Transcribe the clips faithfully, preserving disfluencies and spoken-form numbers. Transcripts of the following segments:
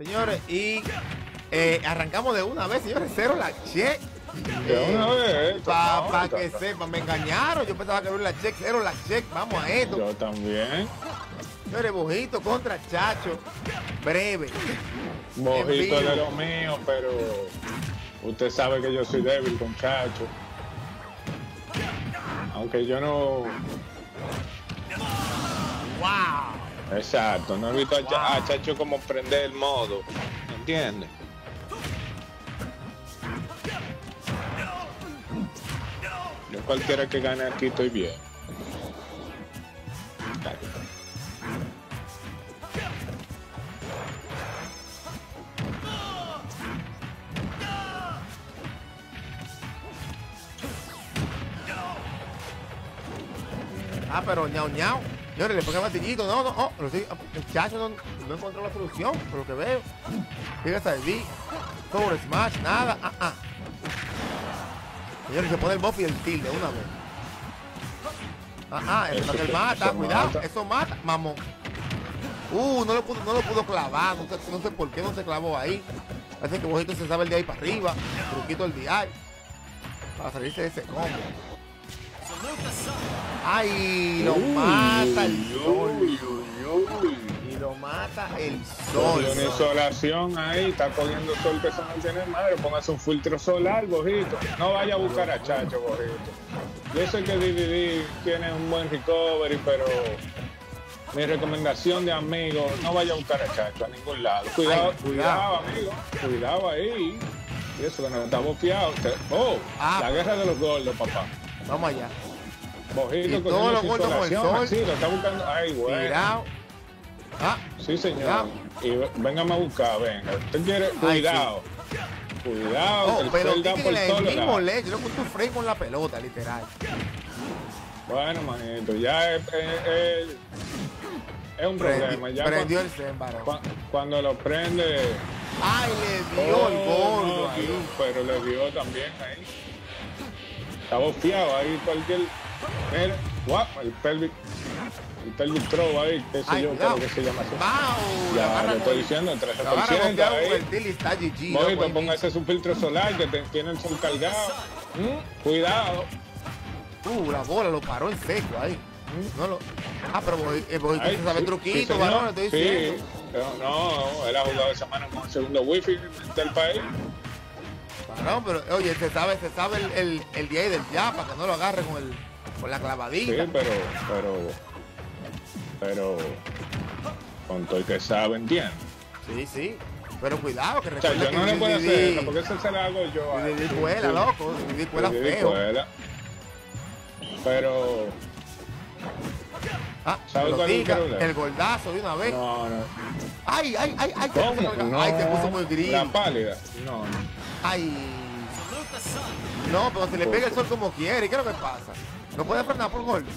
Señores, y eh, arrancamos de una vez, señores. Cero la check. De una vez. Para pa no, que no. sepan, me engañaron. Yo pensaba que era la check, cero la check. Vamos a esto. Yo también. Señores, Bojito contra Chacho. Breve. Bojito de lo mío, pero usted sabe que yo soy débil con Chacho. Aunque yo no... Wow. Exacto, no he visto a, Wow. Cha- a Chacho como prender el modo. ¿Entiendes? Yo cualquiera que gane aquí estoy bien. Ah, pero ñau ñau. Señores, le pongo martillito. No, no, oh, lo estoy- el Chacho no, no encontró la solución, por lo que veo. Fíjate ahí. Sobre Smash, nada. Ah, ah. Señores, se pone el buff y el tilde una vez. Ah, ah, eso, Eso que él que- mata, eso cuidado, mata. eso mata, mamón. Uh, no lo pudo, no lo pudo clavar, no sé, no sé por qué no se clavó ahí. Parece que Bojito se sabe el de ahí para arriba, truquito el D I para salirse de ese combo. Ay, lo Uy, mata el uy, sol. uy, uy, uy. Y lo mata el sol. Cogió una insolación ahí, está cogiendo sol que eso no tiene madre. Póngase un filtro solar, Bojito. No vaya a buscar a Chacho, Bojito. Yo sé que D V D tiene un buen recovery, pero mi recomendación de amigo, no vaya a buscar a Chacho a ningún lado. Cuidado, Ay, cuidado, amigo. Cuidado ahí. Y eso que nos está bofiado. Oh, Ah. la guerra de los gordos, papá. Vamos allá. Bojito Y con todos una los gordos con el insolación sol. así, lo está buscando. Ay, güey. Cuidado. Ah, Sí, señor. Cuidado. Y véngame a buscar, venga. Usted quiere, Ay, cuidado. Cuidado, oh, que el pero sol da por dígale todos el mismo lados. leche, no con tu frame con la pelota, literal. Bueno, manito, ya es, es- es- es un problema. Prendi- Ya prendió cuan- el zen, varón. cuan- cuando lo prende, Ay, le dio oh, el gordo no, ahí. Dios, pero le dio también ahí. Está bofiado ahí cualquier. Mira, guau, el pelvic, el pelvic throw ahí, qué sé Ay, yo, cuidado. creo que se llama así. Wow, Ya, agarra lo con estoy el- diciendo, en trece lo por agarra ciento golpeado con ahí. el til y está G G. Bojito, loco, ahí póngase su filtro solar que te- tiene el sol cargado. Mm, Cuidado. mismo. Uh, la bola lo paró en seco ahí. No lo... Ah, pero Bojito, el Bojito Ay, se sabe sí, truquito, sí, señor. varón, le estoy Sí, diciendo. pero no, él ha jugado esa semana con el segundo wifi del país. Varón, pero oye, se sabe, se sabe el, el, el D I del ya para que no lo agarre con, el, con la Sí, clavadita. pero, pero, pero, con todo el que sabe, entiende. Sí, sí. Pero cuidado, que O sea, recuerda yo que no le el puedo hacer D V D eso, porque eso se lo hago yo. a el D V D él. cuela, loco. El D V D cuela El D V D feo. cuela. Pero, Ah, ¿sabe cuál es el pelotica, problema? el gordazo de una vez. no, no. Ay, ay, ay, ay, te ¿Cómo? puso, No, ay, te puso muy gris. la pálida. No, no. Ay. No, pero se le pega el sol como quiere. ¿Qué es lo que pasa? No puede frenar por gol.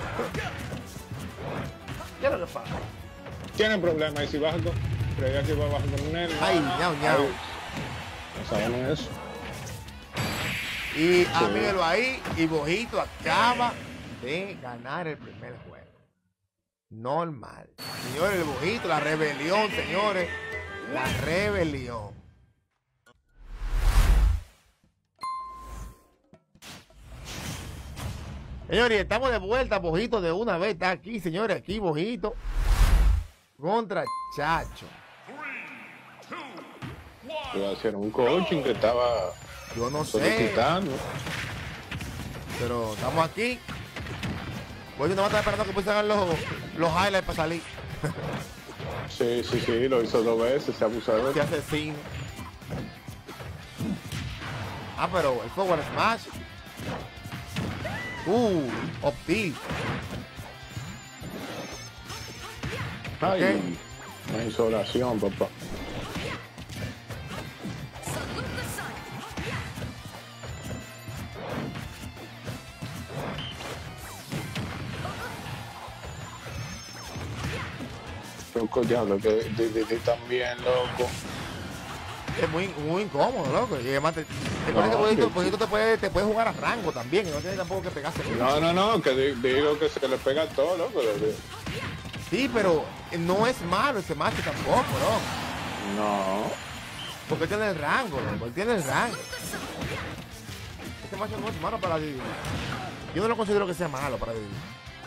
¿Qué es lo que pasa? Tiene problemas y si baja con, creía que iba a bajar con él. Ay, no, ñau, ñau. ay, No sabemos eso. Y ah, míralo ahí. Y Bojito acaba de ganar el primer juego. Normal. Señores, el Bojito, la rebelión, señores. La rebelión. Señores, estamos de vuelta, Bojito de una vez está aquí, señores, aquí Bojito contra Chacho. Iba a hacer un coaching que estaba Yo no sé, solicitando. pero estamos aquí. Bojito no va a estar esperando que pusieran los, los highlights para salir. Sí, sí, sí, lo hizo dos veces, se abusador. Se asesino. Ah, pero el forward smash. Uh, optil. Ay, una insolación, papá. Loco, diablo, que de, de, de también, loco. Es muy, muy incómodo, loco. Y además, te, te No, parece que Bojito, que- Bojito te puede, te puede jugar a rango también. Y no tiene tampoco que pegarse mucho. No, no, no, que di- digo que se le pega todo, loco. le digo. Sí, pero no es malo ese match tampoco, ¿no? No. Porque tiene el rango, loco. Él tiene el rango. Este macho no es malo para dividir. Yo no lo considero que sea malo para dividir.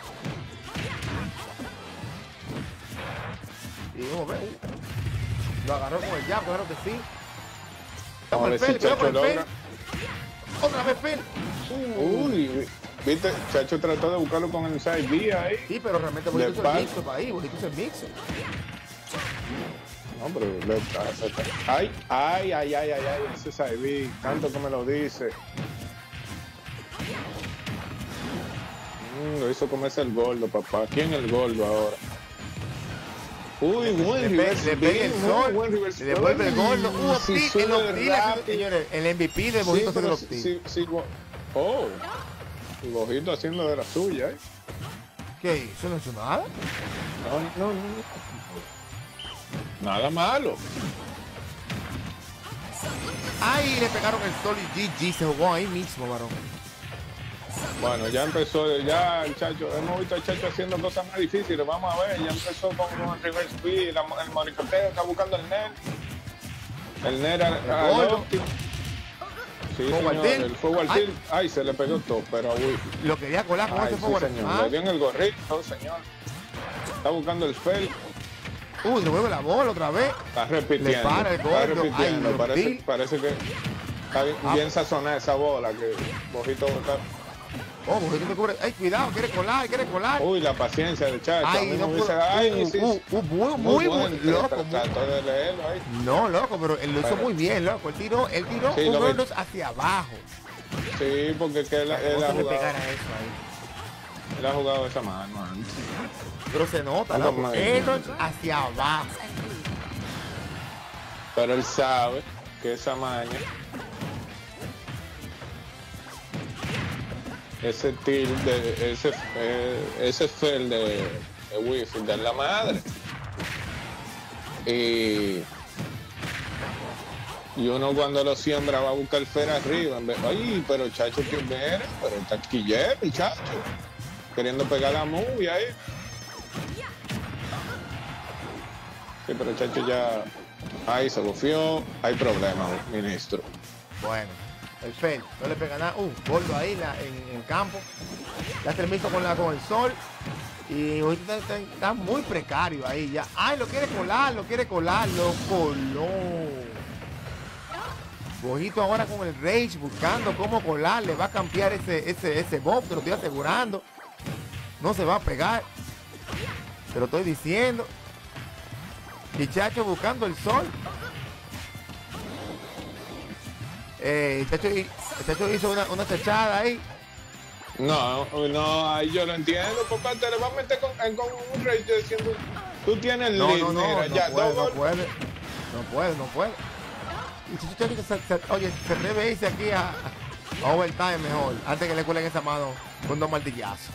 Y vamos a ver. Uh, lo agarró con el jab, claro que sí. Vamos a ver si Chacho logra. Otra vez Phil. Uh. Uy, viste, Chacho trató de buscarlo con el side B ahí. Sí, pero realmente Bojito hizo el mixo para ahí, Bojito hizo el mixo. No, pero le, ay, ay, ay, ay, ay, ay, ese side B, tanto que me lo dice. Mm, lo hizo comerse el gordo, papá. ¿Quién es el gordo ahora? Uy, buen reverse. Le pega el sol, le devuelve el gordo. Uh, si sí, el optil, señores. El M V P de Bojito sí, del optil. Sí, sí, oh, y Bojito haciendo de la suya, ¿eh? ¿Qué hizo? ¿No hizo nada? No, no, no. Nada malo. Ay, le pegaron el sol y G G se jugó ahí mismo, varón. Bueno, ya empezó, ya el Chacho, hemos visto al Chacho haciendo cosas más difíciles, vamos a ver, ya empezó con un reverse speed, el moricoteo, está buscando el net, el net al óptimo. Sí, señor, el fuego al tilt, ay, se le pegó todo, pero uy. Lo quería colar con ese fuego al tilt. Le dio en el gorrito, señor. Está buscando el spell. Uy, devuelve la bola otra vez. Está repitiendo. Le para el gordo. Está repitiendo, ay, parece, parece que está bien, ah, bien sazonada esa bola, que Bojito está... Oh, Bojito te cubre. Ay, cuidado, quiere colar, quiere colar. Uy, la paciencia del Chacho. Ay, no dice, ay, uh, sí, uh, uh, muy, muy, muy, muy loco. Trató de leerlo ahí. No, loco, pero él lo hizo muy bien, loco. Él tiró, él tiró sí, un gordo hacia abajo. Sí, porque que él, él, ha jugado, eso ahí. él ha jugado esa mano antes. Pero se nota, no, loco. Eso hacia abajo. Pero él sabe que esa maña, ese tilt, de, ese, eh, ese fel de, de Wifi de la madre. Y, y uno cuando lo siembra va a buscar el fer arriba. En vez, ay, pero Chacho, ¿quién viene? Pero el taquillero, el Chacho, queriendo pegar la movie ahí. Sí, pero el Chacho ya, ahí se bufió, hay problemas, ministro. Bueno. El Fel, no le pega nada. Uh, gordo ahí la, en, en el campo. Ya se le hizo con, la, con el sol. Y ahorita está, está, está muy precario ahí ya. Ay, lo quiere colar, lo quiere colar, lo coló. Bojito ahora con el Rage buscando cómo colar. Le va a cambiar ese, ese, ese bob, te lo estoy asegurando. No se va a pegar. Te lo estoy diciendo. Y Chacho buscando el sol. Eh, el, chacho, el Chacho hizo una, una chachada ahí. No, no, ahí yo lo entiendo, papá, te le vas a meter con, con un rey diciendo, tú tienes el no, lead, no, no, mira, no, ya, puede, dos no puede, no puede, no puede. Y Chacho se, se, oye, se atreve a irse aquí a, a overtime mejor, antes que le cuelen esa mano con dos martillazos.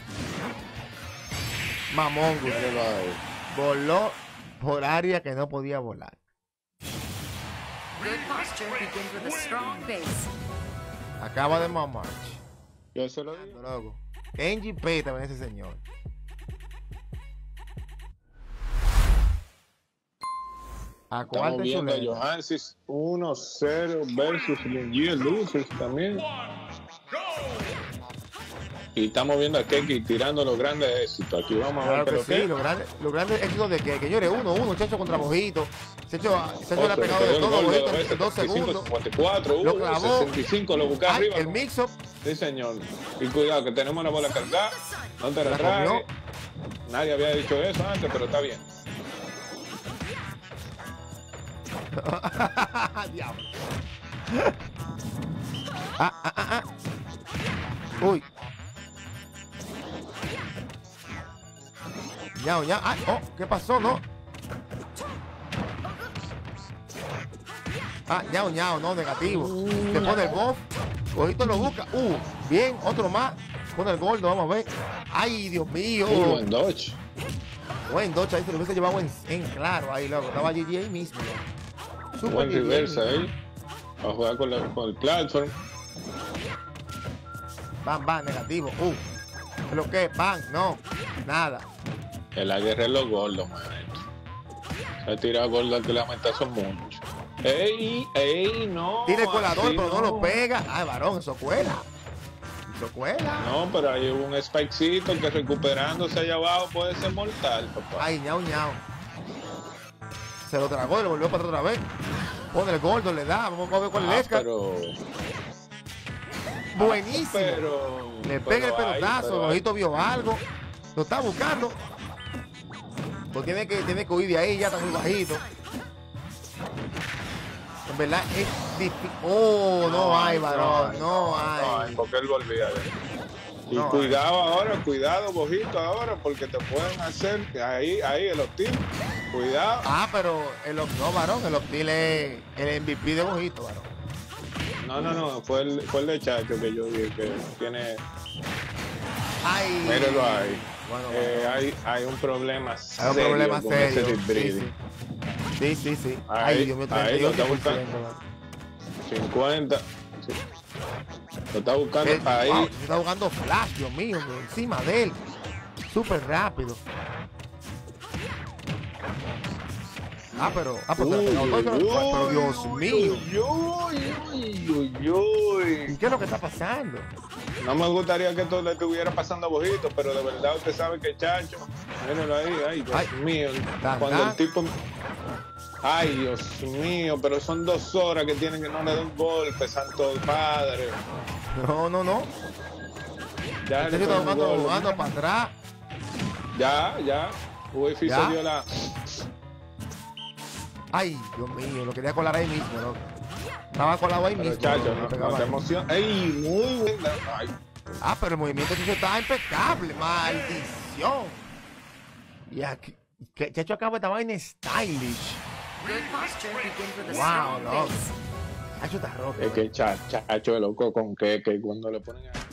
Mamón, güey. Voló por área que no podía volar. Good posture begins with a strong base. Acaba de mamar. Yo se lo digo. Loco. Kenji P también ese señor. ¿A cuál Estamos viendo a Johansis uno cero versus Lingier Losers también. Y estamos viendo a Keki tirando los grandes éxitos. Aquí vamos a ver. Claro que sí, los grandes, los grandes éxitos de que, que llore uno, uno, Chacho contra Bojito. Chacho, Chacho le ha pegado de todo, Bojito en dos segundos. cincuenta y cuatro, lo clavó. sesenta y cinco, lo busca arriba. El mix-up. Sí, señor. Y cuidado, que tenemos la bola cargada. No te la traes. Nadie había dicho eso antes, pero está bien. Diablo. ah, ah, ah, ah. Uy. Ya, ya. Ay, oh, ¿qué pasó? No. Ah, ñao, ñao, no, negativo. Se pone el buff. Bojito lo busca. Uh, bien, otro más. Pone el gordo, vamos a ver. Ay, Dios mío. Uh, buen dodge. Buen dodge, ahí se lo hubiese llevado en, en claro. Ahí, loco. Estaba G G ahí mismo. Super buen reversa ahí. Va a jugar con, la, con el platform. Van, van, negativo. Uh. ¿Pero qué? Van, no. Nada. El aguerre los gordos, man. La tirada gorda que la meta son muchos. ¡Ey! ¡Ey! No. Tiene el colador, así pero no lo pega. Ay, varón, eso cuela. Eso cuela. No, pero hay un spikecito que recuperándose allá abajo puede ser mortal, papá. Ay, ñau, ñau. Se lo tragó y lo volvió para atrás otra vez. Pone el gordo, le da. Vamos a ver cuál Ah, es el pero... Buenísimo. Pero... Le pega el pero ahí, pelotazo. pero El ahí. ojito vio algo. Lo está buscando. Pues tiene que, tiene que huir de ahí. Ya está muy bajito. En verdad es difícil. Oh, no, hay, varón. No, hay. No, porque él volvía de... Y No, cuidado ahora, cuidado, bojito ahora, porque te pueden hacer ahí, ahí el hostil. Cuidado. Ah, pero el, no, varón. El Optil es el M V P de Bojito, varón. No, no, no, fue el, fue el de Chacho que yo vi que tiene. Ay. Míralo ahí. Bueno, Eh, bueno. hay, hay un problema Hay serio. un problema con serio. ese Sí, Breeding. sí. Sí, sí, sí. Ahí, Ay, Dios mío, ahí lo treinta y ocho está por ciento, buscando. varón. cincuenta. Sí. Lo está buscando Eh, ahí. wow, se está jugando Flash, Dios mío, encima de él. Súper rápido. Ah, pero, ah, pero, Uy, pero, uy, pero, pero, Dios uy, mío. uy, uy, uy, uy. ¿Y qué es lo que está pasando? No me gustaría que esto le estuviera pasando a Bojito, pero de verdad usted sabe que Chacho, míralo ahí, ay, Dios Ay, mío, tan, cuando tan. el tipo, ay, Dios mío, pero son dos horas que tienen que no le den un golpe, santo padre. No, no, no. Ya, Este le está fue un jugando, gol. jugando para atrás. ya, ya, Wi-Fi Ya. se dio la, Ay, Dios mío, lo quería colar ahí mismo, ¿no? Estaba colado ahí pero mismo. Chacho, ¿no? no, Le pegaba no te ahí. emociones, ey, muy buena, ay, Ah, pero el movimiento tuyo estaba impecable, maldición. Y aquí, que Chacho acaba estaba en stylish. Good posture begins with a Wow, strong no. base. Chacho está roto. es que Cha- Chacho es loco con que, que cuando le ponen a